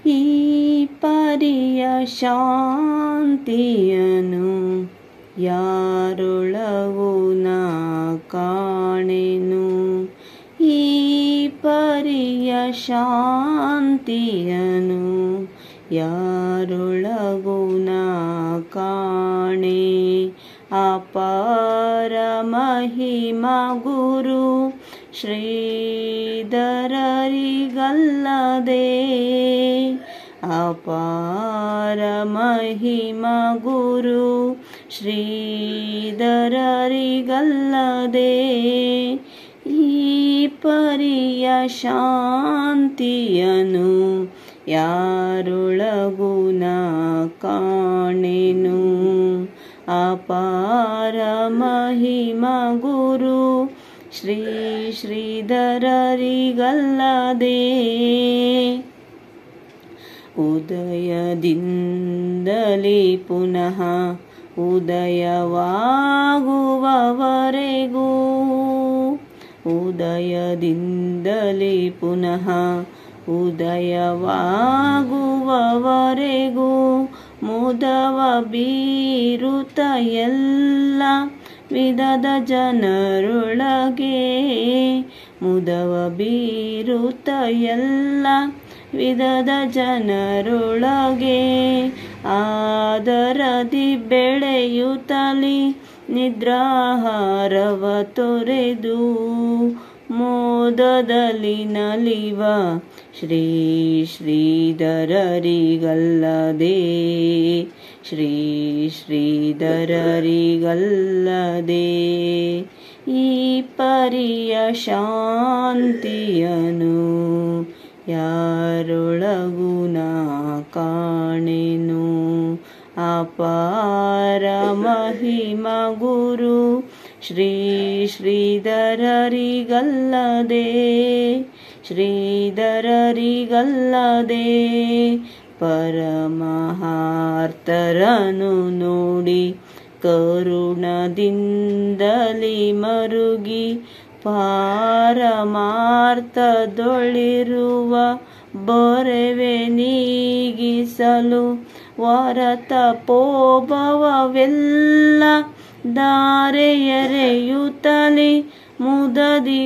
ಈ ಪರಿಯ ಶಾಂತಿಯನು ಯಾರೊಳಗೂ ನಾ ಕಾಣೆನು. ಈ ಪರಿಯ ಶಾಂತಿಯನು ಯಾರೊಳಗೂ ನಾ ಕಾಣೆ. ಅಪಾರ ಮಹಿಮಾ ಗುರು ಶ್ರೀಧರರಿಗಲ್ಲದೆ, ಅಪಾರ ಮಹಿಮಾ ಗುರು ಶ್ರೀಧರರಿಗಲ್ಲದೆ, ಈ ಪರಿಯ ಶಾಂತಿಯನು ಯಾರೊಳಗೂ ನಾ ಕಾಣೆನು. ಅಪಾರ ಮಹಿಮಾ ಗುರು ಶ್ರೀಧರರಿಗಲ್ಲದೆ, ಉದಯದಿಂದಲೇ ಪುನಃ ಉದಯವಾಗುವವರೆಗೂ, ಉದಯದಿಂದಲೇ ಪುನಃ ಉದಯವಾಗುವವರೆಗೂ ಮುದವ ಬೀರುತ್ತ ಎಲ್ಲ ವಿಧದ ಜನರೊಳಗೆ, ಮುದವ ಬೀರುತ್ತ ಎಲ್ಲ ವಿಧದ ಜನರೊಳಗೆ, ಆದರದಿ ಬೆಳೆಯುತ್ತಲಿ ನಿದ್ರಾಹಾರವ ತೊರೆದು, ಮೋದದಲ್ಲಿ ನಲಿವ ಶ್ರೀಧರರಿಗಲ್ಲದೆ, ಶ್ರೀಧರರಿಗಲ್ಲದೆ, ಈ ಪರಿಯ ಶಾಂತಿಯನು ಯಾರೊಳಗೂ ನಾ ಕಾಣೆನು. ಅಪಾರ ಮಹಿಮಾ ಗುರು ಶ್ರೀಧರರಿಗಲ್ಲದೆ, ಶ್ರೀಧರರಿಗಲ್ಲದೆ, ಪರಮಹಾರ್ತರನು ನೋಡಿ ಕರುಣದಿಂದಲೇ ಮರುಗಿ, ಪಾರಮಾರ್ಥದೊಳಿರುವ ಬೊರೆವೆ ನೀಗಿಸಲು ವರತಪೋಭವವೆಲ್ಲ ಧಾರೆಯೆರೆಯುತ್ತಲೇ ಮುದದಿ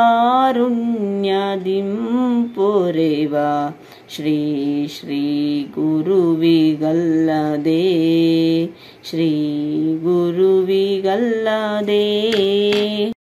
ಕಾರುಣ್ಯದಿಂಪೊರೆವ ಶ್ರೀ ಗುರುವಿಗಲ್ಲದೆ, ಶ್ರೀ ಗುರುವಿಗಲ್ಲದೆ.